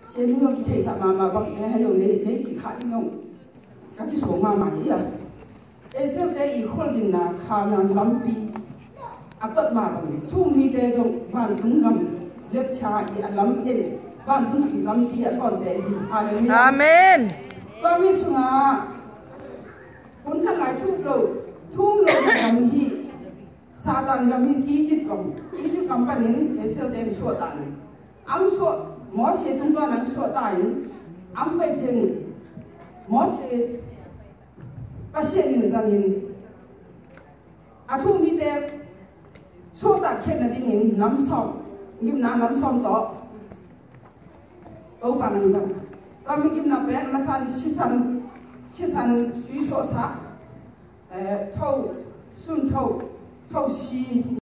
先用去提啥妈妈，帮还有你几卡的弄，赶紧说妈妈呀。现在以后人呐，看那冷皮，啊不嘛帮，出米的种万东咁，猎茶也冷的，万东冷皮啊当的，哈利路亚。阿门。ก็มีสง่าคนทั้งหลายทุกโลกกำฮีซาตานกำฮีอีจิปต์กำปันนินเสด็จเดินสวดตันอัมสวดหมอเสตุนตัวนังสวดตายอัมไปเจงหมอเสก็เสียนินจันินอาทุ่มมีแต่สวดตัดแค่นั้นเองน้ำซ้อมยิ้มน้ำซ้อมต่อเอาปานังจังก็มีกินนับเป็นมาสันชิสันวิโสสะเท่าสุนเท่าชี